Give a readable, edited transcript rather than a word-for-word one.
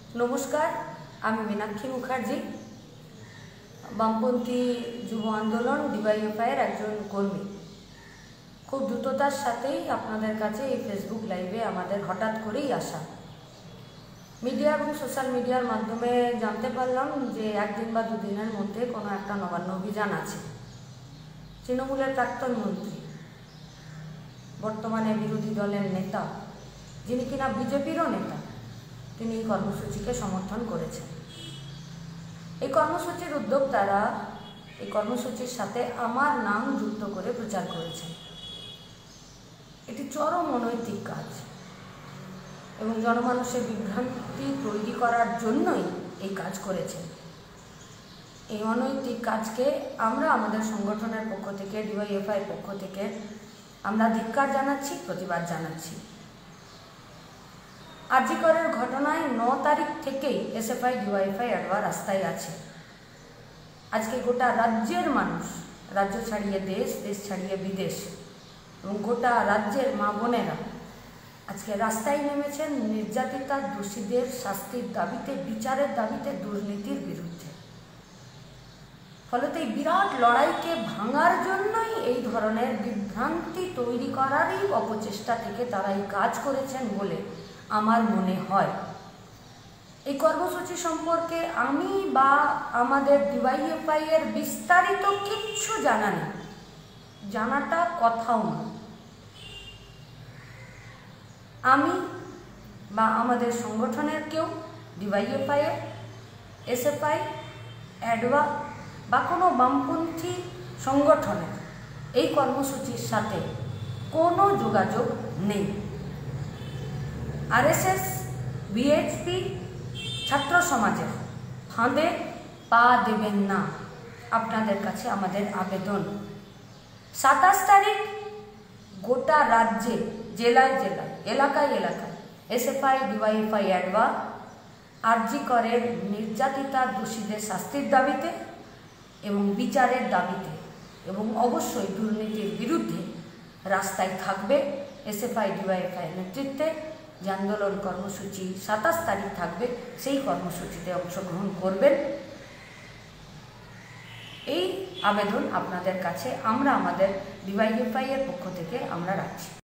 नमस्कार, आमी मीनाक्षी मुखार्जी बामपंथी युव आंदोलन ডিওয়াইএফআইয়ের একজন কর্মী। খুব দ্রুততার সাথেই আপনাদের কাছে এই ফেসবুক লাইভে আমাদের হঠাৎ করেই আসা। মিডিয়া এবং সোশ্যাল মিডিয়ার মাধ্যমে জানতে পারলাম যে একদিন বা দুদিনের মধ্যে কোনো একটা নবান্ন অভিযান আছে। তৃণমূলের প্রাক্তন মন্ত্রী, বর্তমানে বিরোধী দলের নেতা, যিনি কিনা বিজেপিরও নেতা, তিনি এই কর্মসূচিকে সমর্থন করেছেন। এই কর্মসূচির উদ্যোক্তারা এই কর্মসূচির সাথে আমার নাম যুক্ত করে প্রচার করেছেন। এটি চরম অনৈতিক কাজ এবং জনমানুষের বিভ্রান্তি তৈরি করার জন্যই এই কাজ করেছেন। এই অনৈতিক কাজকে আমরা আমাদের সংগঠনের পক্ষ থেকে, ডিওয়াইএফআই পক্ষ থেকে আমরা ধিক্কার জানাচ্ছি, প্রতিবাদ জানাচ্ছি। আজিকরের ঘটনায় 9 তারিখ থেকেই এসএফআই ডিওয়াইএফআই অ্যাডওয়া রাস্তায় আছে। আজকে গোটা রাজ্যের মানুষ, রাজ্য ছাড়িয়ে দেশ, দেশ ছাড়িয়ে বিদেশ এবং গোটা রাজ্যের মা বোনেরা আজকে রাস্তায় নেমেছেন নির্যাতিতা দোষীদের শাস্তির দাবিতে, বিচারের দাবিতে, দুর্নীতির বিরুদ্ধে। ফলত এই বিরাট লড়াইকে ভাঙার জন্যই এই ধরনের বিভ্রান্তি তৈরি করারই অপচেষ্টা থেকে তারা এই কাজ করেছেন বলে আমার মনে হয়। এই কর্মসূচি সম্পর্কে আমি বা আমাদের ডিওয়াইএফআই এর বিস্তারিত কিচ্ছু জানা নেই, জানাটা কথাও না। আমি বা আমাদের সংগঠনের কেউ ডিওয়াইএফআই এর, এসএফআই, অ্যাডওয়া বা কোনো বামপন্থী সংগঠনের এই কর্মসূচির সাথে কোনো যোগাযোগ নেই। আরএসএস, বিএইচপি, ছাত্র সমাজের ফাঁদে পা দেবেন না, আপনাদের কাছে আমাদের আবেদন। 27 তারিখ গোটা রাজ্যে, জেলায় জেলায়, এলাকায় এলাকায় এসএফআই, ডিওয়াইএফআই, অ্যাডওয়া আরজি করের নির্যাতিতা দোষীদের শাস্তির দাবিতে এবং বিচারের দাবিতে এবং অবশ্যই দুর্নীতির বিরুদ্ধে রাস্তায় থাকবে। এসএফআই, ডিওয়াইএফআই নেতৃত্বে যে আন্দোলন কর্মসূচি 27 তারিখ থাকবে, সেই কর্মসূচিতে অংশগ্রহণ করবেন। এই আবেদন আপনাদের কাছে আমরা আমাদের ডিওয়াইএফআই এর পক্ষ থেকে আমরা রাখছি।